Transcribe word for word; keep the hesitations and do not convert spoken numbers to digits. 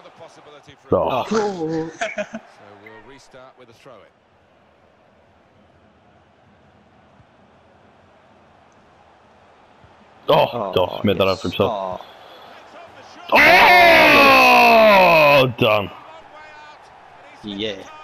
another possibility for Oh. a goal. So we'll restart with a throw-in. Oh, Oh, doch, made that up for yes. himself. Oh. Oh, done. Yeah.